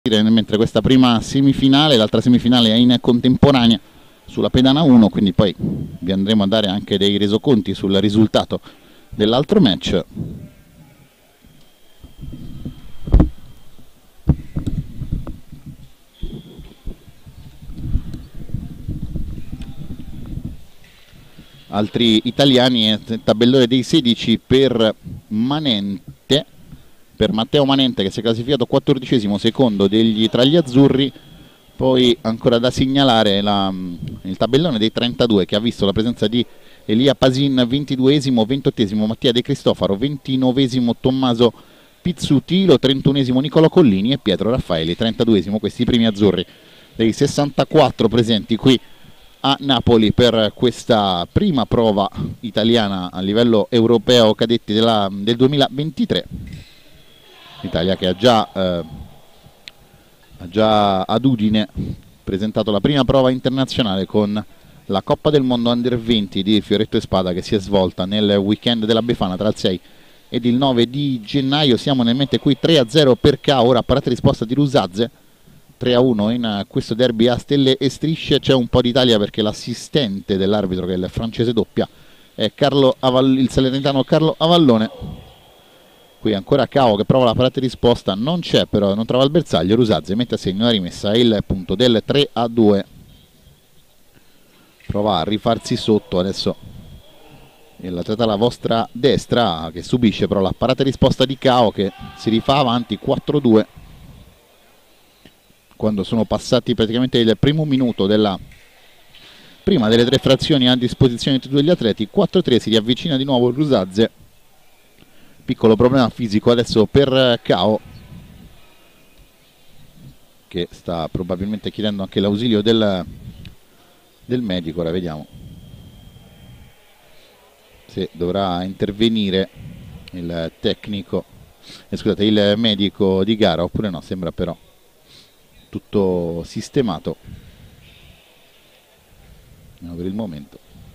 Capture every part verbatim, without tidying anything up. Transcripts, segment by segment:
mentre questa prima semifinale, l'altra semifinale è in contemporanea sulla pedana uno, quindi poi vi andremo a dare anche dei resoconti sul risultato dell'altro match. Altri italiani, tabellone dei sedici per Manente, per Matteo Manente, che si è classificato quattordicesimo, secondo degli, tra gli azzurri. Poi ancora da segnalare la, il tabellone dei trentadue, che ha visto la presenza di Elia Pasin, ventiduesimo, ventottesimo Mattia De Cristofaro, ventinovesimo Tommaso Pizzutilo, trentunesimo Nicola Collini e Pietro Raffaeli, trentaduesimo. Questi i primi azzurri dei sessantaquattro presenti qui a Napoli per questa prima prova italiana a livello europeo cadetti della, del duemilaventitré. L'Italia che ha già, eh, ha già ad Udine presentato la prima prova internazionale con la Coppa del Mondo Under venti di Fioretto e Spada, che si è svolta nel weekend della Befana tra il sei ed il nove di gennaio. Siamo nel mente qui tre a zero per K. Ora parata risposta di Rusazze, tre a uno in questo derby a stelle e strisce. C'è un po' d'Italia perché l'assistente dell'arbitro, che è il francese doppia, è Carlo Aval- il salernitano Carlo Avallone. Qui ancora Cao che prova la parata risposta, non c'è, però non trova il bersaglio. Rusazze mette a segno la rimessa, il punto del tre a due. Prova a rifarsi sotto adesso l'atleta alla vostra destra, che subisce però la parata risposta di Cao, che si rifà avanti quattro a due quando sono passati praticamente il primo minuto della prima delle tre frazioni a disposizione di tutti gli atleti. Quattro a tre, si riavvicina di nuovo Rusazze. Piccolo problema fisico adesso per Cao, che sta probabilmente chiedendo anche l'ausilio del, del medico. Ora vediamo se dovrà intervenire il tecnico, eh, scusate, il medico di gara oppure no. Sembra però tutto sistemato no, per il momento.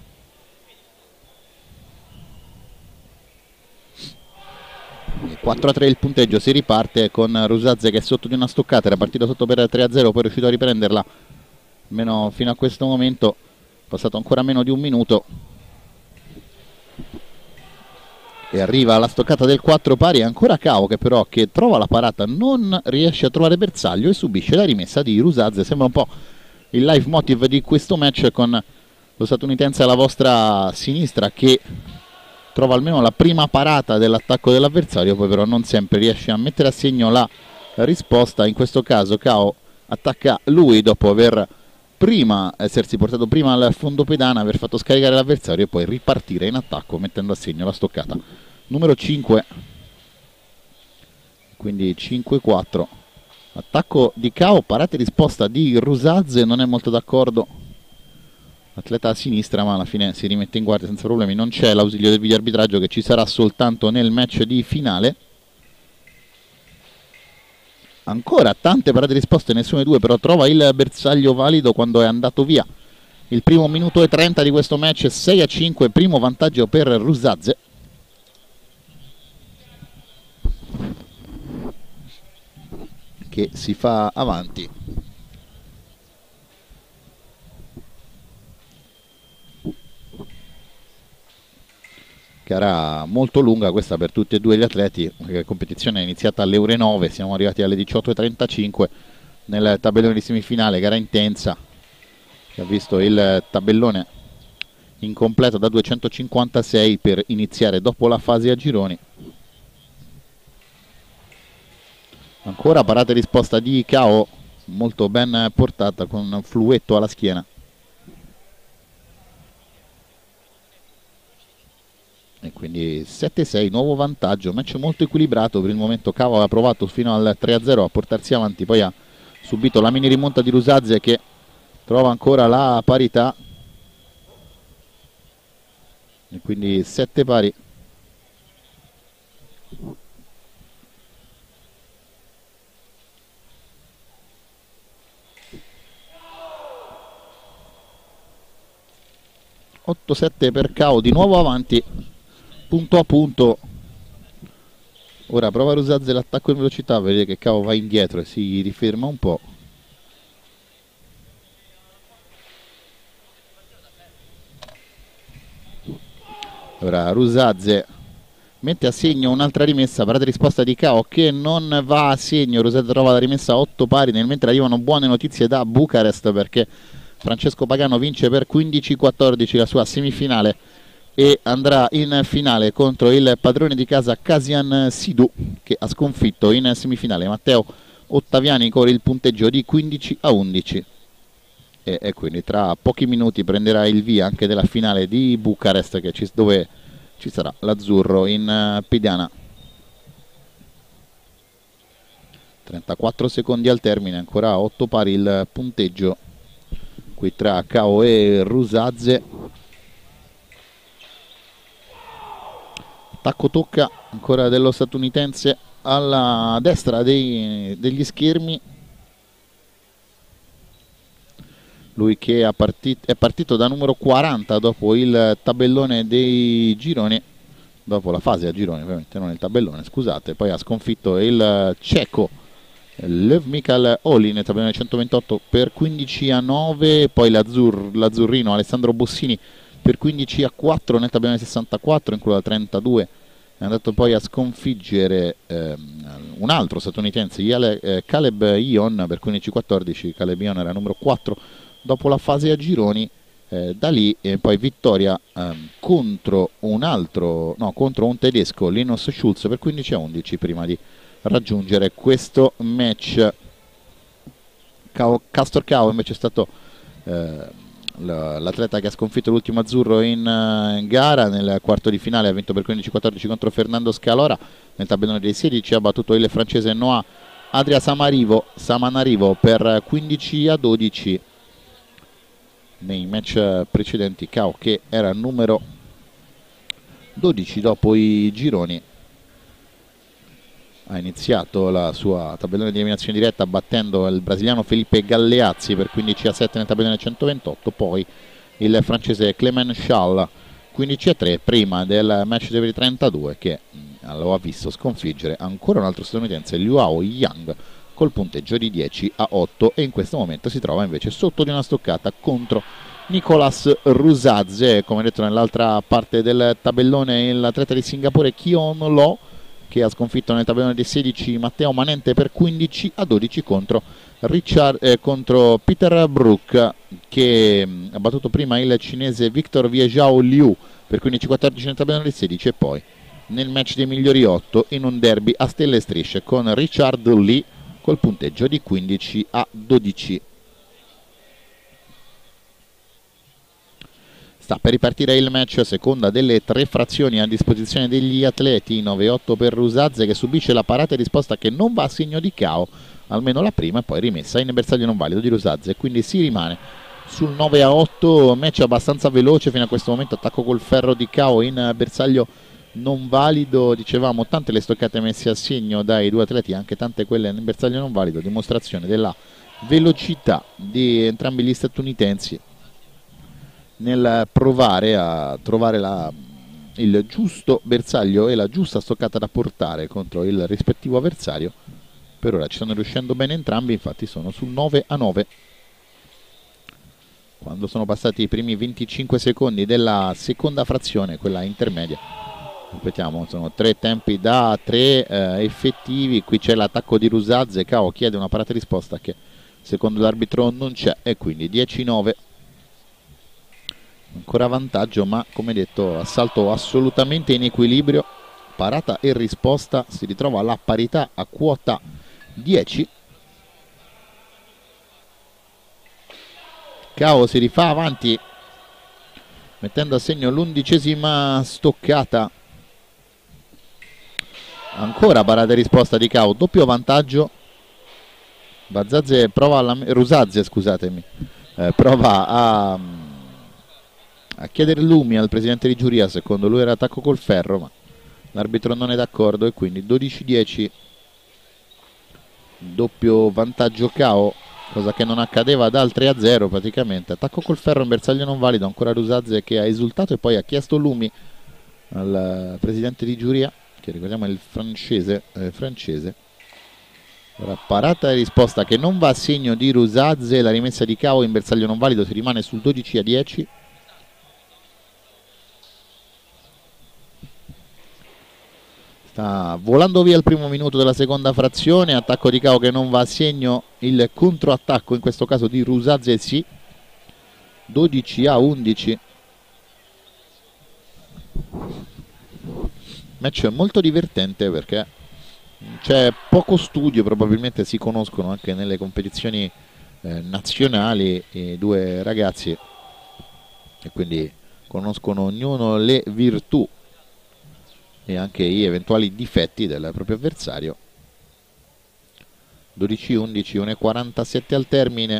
quattro a tre il punteggio, si riparte con Rusazze che è sotto di una stoccata, era partito sotto per tre a zero, poi è riuscito a riprenderla almeno fino a questo momento, passato ancora meno di un minuto e arriva la stoccata del quattro pari. Ancora Cao che però, che trova la parata, non riesce a trovare bersaglio e subisce la rimessa di Rusazze. Sembra un po' il live motive di questo match, con lo statunitense alla vostra sinistra che trova almeno la prima parata dell'attacco dell'avversario, poi però non sempre riesce a mettere a segno la risposta. In questo caso Cao attacca lui dopo aver prima essersi portato prima al fondo pedana, aver fatto scaricare l'avversario e poi ripartire in attacco mettendo a segno la stoccata numero cinque, quindi cinque a quattro. Attacco di Cao, parata e risposta di Rusazze, non è molto d'accordo l'atleta a sinistra, ma alla fine si rimette in guardia senza problemi. Non c'è l'ausilio del videoarbitraggio, che ci sarà soltanto nel match di finale. Ancora tante parate risposte, nessune due però trova il bersaglio valido quando è andato via il primo minuto e trenta di questo match. Sei a cinque, primo vantaggio per Rusazze, che si fa avanti. Gara molto lunga questa per tutti e due gli atleti. La competizione è iniziata alle ore nove, siamo arrivati alle diciotto e trentacinque nel tabellone di semifinale. Gara intensa che ha visto il tabellone incompleto da duecentocinquantasei per iniziare dopo la fase a gironi. Ancora parata e risposta di Cao, molto ben portata, con un fluetto alla schiena. E quindi sette a sei, nuovo vantaggio, match molto equilibrato per il momento. Cao aveva provato fino al tre a zero a portarsi avanti, poi ha subito la mini rimonta di Rusazze, che trova ancora la parità, e quindi sette pari. otto a sette per Cao, di nuovo avanti punto a punto Ora prova Rusazze l'attacco in velocità, vedete che Cao va indietro e si riferma un po'. Ora Rusazze mette a segno un'altra rimessa, parata e risposta di Cao che non va a segno. Rusazze trova la rimessa a otto pari, nel mentre arrivano buone notizie da Bucarest perché Francesco Pagano vince per quindici quattordici la sua semifinale e andrà in finale contro il padrone di casa Kasian Sidu, che ha sconfitto in semifinale Matteo Ottaviani con il punteggio di quindici a undici. E, e quindi tra pochi minuti prenderà il via anche della finale di Bucarest, che ci, dove ci sarà l'azzurro in Pidiana. trentaquattro secondi al termine, ancora a otto pari il punteggio qui tra Cao e Rusazze. Attacco tocca ancora dello statunitense alla destra dei, degli schermi. Lui che è partito, è partito da numero quaranta dopo il tabellone dei gironi, dopo la fase a gironi ovviamente, non il tabellone, scusate. Poi ha sconfitto il ceco Lev Mikhail Oli nel tabellone centoventotto per quindici a nove, poi l'azzur, l'azzurrino Alessandro Bossini per quindici a quattro nel tabellone sessantaquattro, in quello da trentadue è andato poi a sconfiggere ehm, un altro statunitense, Yale, eh, Caleb Ion per quindici a quattordici. Caleb Ion era numero quattro dopo la fase a gironi. Eh, da lì e poi vittoria ehm, contro un altro, no, contro un tedesco, Linus Schulz per quindici a undici prima di raggiungere questo match. Cao, Castor Cao invece è stato eh, l'atleta che ha sconfitto l'ultimo azzurro in, uh, in gara. Nel quarto di finale ha vinto per quindici a quattordici contro Fernando Scalora. Nel tabellone dei sedici ha battuto il francese Noah Adria Samarivo, Samanarivo per quindici a dodici. Nei match precedenti Cao, che era numero dodici dopo i gironi, ha iniziato la sua tabellone di eliminazione diretta battendo il brasiliano Felipe Galleazzi per quindici a sette nel tabellone centoventotto, poi il francese Clément Schall quindici a tre prima del match dei trentadue, che lo ha visto sconfiggere ancora un altro statunitense, Luo Yang, col punteggio di dieci a otto, e in questo momento si trova invece sotto di una stoccata contro Nicolas Rusazze. Come detto, nell'altra parte del tabellone l'atleta di Singapore Kion Lo, che ha sconfitto nel tabellone dei sedici Matteo Manente per quindici a dodici contro, Richard, eh, contro Peter Brook, che mh, ha battuto prima il cinese Victor Viejiao Liu per quindici a quattordici nel tabellone dei sedici, e poi nel match dei migliori otto in un derby a stelle e strisce con Richard Lee col punteggio di quindici a dodici. Sta per ripartire il match, seconda delle tre frazioni a disposizione degli atleti. Nove a otto per Rusazze, che subisce la parata e risposta che non va a segno di Cao, almeno la prima, e poi rimessa in bersaglio non valido di Rusazze, quindi si rimane sul nove a otto. Match abbastanza veloce fino a questo momento, attacco col ferro di Cao in bersaglio non valido. Dicevamo, tante le stoccate messe a segno dai due atleti, anche tante quelle in bersaglio non valido, dimostrazione della velocità di entrambi gli statunitensi nel provare a trovare la, il giusto bersaglio e la giusta stoccata da portare contro il rispettivo avversario. Per ora ci stanno riuscendo bene entrambi, infatti sono sul nove a nove. Quando sono passati i primi venticinque secondi della seconda frazione, quella intermedia, ripetiamo, sono tre tempi da tre eh, effettivi. Qui c'è l'attacco di Rusazze, Cao chiede una parata e risposta che secondo l'arbitro non c'è, e quindi dieci a nove. Ancora vantaggio, ma come detto assalto assolutamente in equilibrio, parata e risposta, si ritrova alla parità a quota dieci. Cao si rifà avanti mettendo a segno l'undicesima stoccata. Ancora parata e risposta di Cao, doppio vantaggio. Bazazze prova alla, Rusazze scusatemi eh, prova a a chiedere lumi al presidente di giuria, secondo lui era attacco col ferro, ma l'arbitro non è d'accordo, e quindi dodici a dieci, doppio vantaggio Cao, cosa che non accadeva dal tre a zero praticamente. Attacco col ferro in bersaglio non valido, ancora Rusazze che ha esultato e poi ha chiesto lumi al presidente di giuria, che ricordiamo è il francese, eh, francese. Ora, parata di risposta che non va a segno di Rusazze, la rimessa di Cao in bersaglio non valido, si rimane sul dodici a dieci. Sta volando via il primo minuto della seconda frazione, attacco di Cao che non va a segno, il controattacco in questo caso di Rusazze sì, dodici a undici. Match molto divertente perché c'è poco studio, probabilmente si conoscono anche nelle competizioni eh, nazionali i due ragazzi e quindi conoscono ognuno le virtù e anche gli eventuali difetti del proprio avversario. dodici a undici, uno e quarantasette al termine.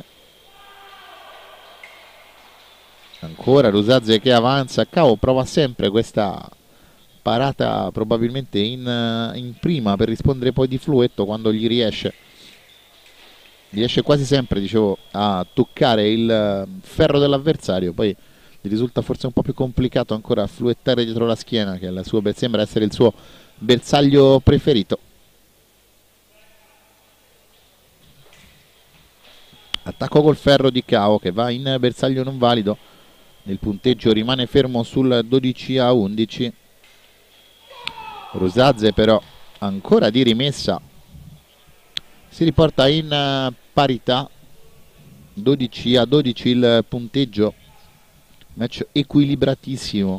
Ancora Rusazze che avanza, Cao prova sempre questa parata probabilmente in, in prima per rispondere poi di fluetto quando gli riesce. Gli riesce quasi sempre, dicevo, a toccare il ferro dell'avversario, poi gli risulta forse un po' più complicato ancora fluettare dietro la schiena, che è il suo, sembra essere il suo bersaglio preferito. Attacco col ferro di Cao che va in bersaglio non valido, il punteggio rimane fermo sul dodici a undici. Rusazze però ancora di rimessa si riporta in parità, dodici a dodici il punteggio, match equilibratissimo.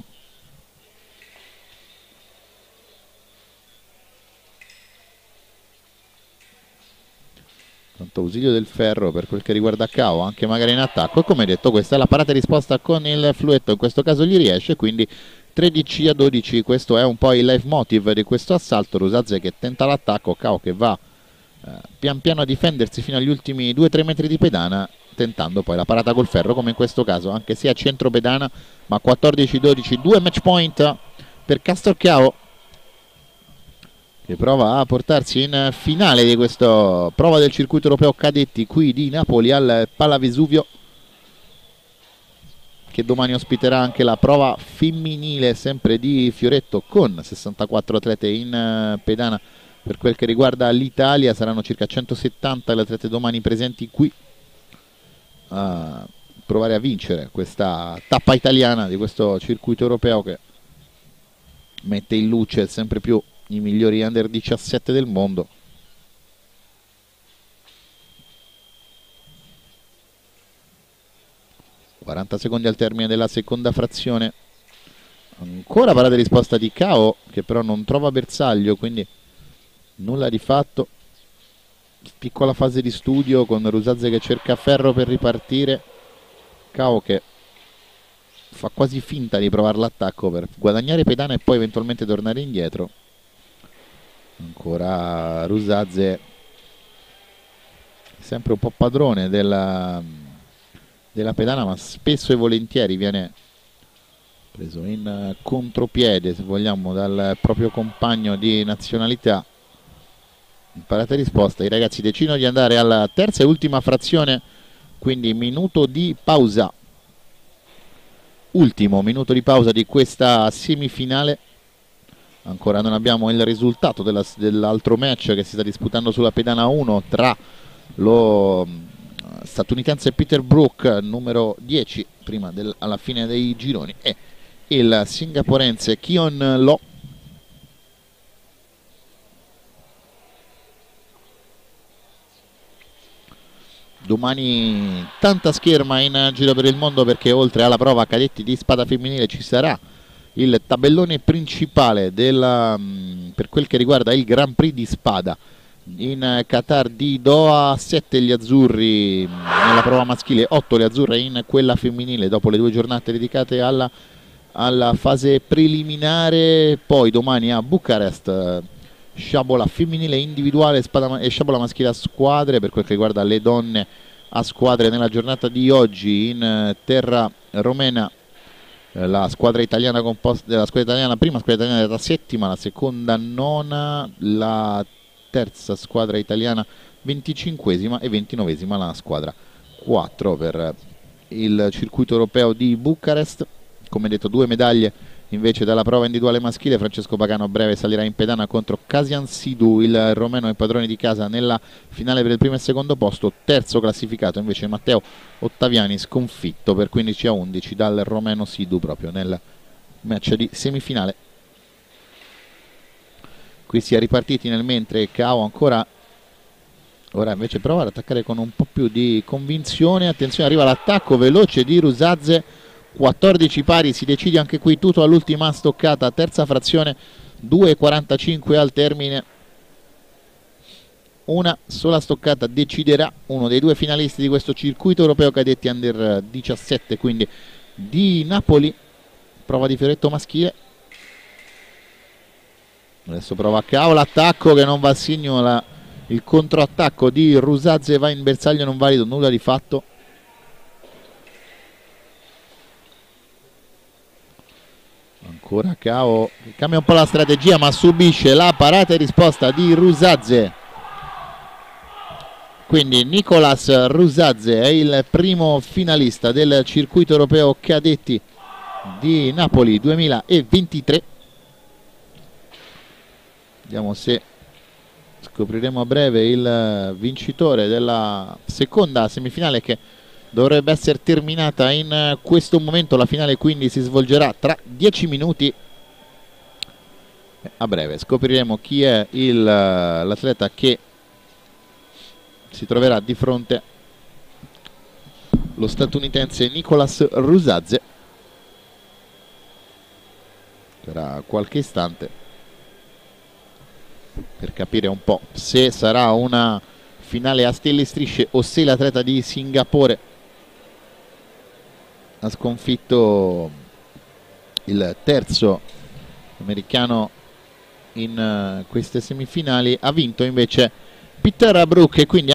Tanto ausilio del ferro per quel che riguarda Cao, anche magari in attacco, e come detto questa è la parata e risposta con il fluetto, in questo caso gli riesce, quindi tredici a dodici. Questo è un po' il leitmotiv di questo assalto. Rusazze che tenta l'attacco, Cao che va eh, pian piano a difendersi fino agli ultimi due tre metri di pedana, tentando poi la parata col ferro come in questo caso, anche se a centro pedana, ma quattordici a dodici, due match point per Castor Cao, che prova a portarsi in finale di questa prova del circuito europeo cadetti qui di Napoli al Palavesuvio, che domani ospiterà anche la prova femminile sempre di Fioretto con sessantaquattro atlete in pedana. Per quel che riguarda l'Italia saranno circa centosettanta le atlete domani presenti qui a provare a vincere questa tappa italiana di questo circuito europeo che mette in luce sempre più i migliori under diciassette del mondo. quaranta secondi al termine della seconda frazione, ancora parata di risposta di Cao che però non trova bersaglio, quindi nulla di fatto. Piccola fase di studio con Rusazze che cerca ferro per ripartire, Cao che fa quasi finta di provare l'attacco per guadagnare pedana e poi eventualmente tornare indietro. Ancora Rusazze sempre un po' padrone della, della pedana, ma spesso e volentieri viene preso in contropiede, se vogliamo, dal proprio compagno di nazionalità. Parata e risposta, i ragazzi decidono di andare alla terza e ultima frazione, quindi minuto di pausa, ultimo minuto di pausa di questa semifinale. Ancora non abbiamo il risultato dell'altro match che si sta disputando sulla pedana uno tra lo statunitense Peter Brook, numero dieci prima del, alla fine dei gironi, e il singaporense Kion Lo. Domani tanta scherma in giro per il mondo, perché oltre alla prova cadetti di spada femminile ci sarà il tabellone principale della, per quel che riguarda il Grand Prix di spada in Qatar di Doha. Sette gli azzurri nella prova maschile, otto le azzurre in quella femminile dopo le due giornate dedicate alla, alla fase preliminare. Poi domani a Bucarest sciabola femminile individuale spada, e sciabola maschile a squadre. Per quel che riguarda le donne a squadre nella giornata di oggi in terra romena, la squadra italiana composta della squadra italiana, prima squadra italiana era settima, la seconda nona, la terza squadra italiana venticinquesima e ventinovesima la squadra quattro per il circuito europeo di Bucarest. Come detto, due medaglie invece dalla prova individuale maschile. Francesco Pagano a breve salirà in pedana contro Kasian Sidou, il romeno ai padroni di casa nella finale per il primo e secondo posto. Terzo classificato invece Matteo Ottaviani, sconfitto per quindici a undici dal romeno Sidou proprio nel match di semifinale. Qui si è ripartiti nel mentre Cao ancora ora invece prova ad attaccare con un po' più di convinzione. Attenzione, arriva l'attacco veloce di Rusazze, quattordici pari, si decide anche qui tutto all'ultima stoccata, terza frazione, due e quarantacinque al termine. Una sola stoccata deciderà uno dei due finalisti di questo circuito europeo cadetti under diciassette, quindi di Napoli. Prova di fioretto maschile. Adesso prova a Cao, l'attacco che non va a segno, la, il controattacco di Rusazze va in bersaglio non valido, nulla di fatto. Ancora Cao, cambia un po' la strategia ma subisce la parata e risposta di Rusazze. Quindi Nicolas Rusazze è il primo finalista del circuito europeo cadetti di Napoli duemilaventitré. Vediamo se scopriremo a breve il vincitore della seconda semifinale, che dovrebbe essere terminata in questo momento. La finale quindi si svolgerà tra dieci minuti. A breve scopriremo chi è l'atleta che si troverà di fronte lo statunitense Nicolas Rusazze. Tra qualche istante per capire un po' se sarà una finale a stelle e strisce o se l'atleta di Singapore ha sconfitto il terzo americano in uh, queste semifinali. Ha vinto invece Peter Brook e quindi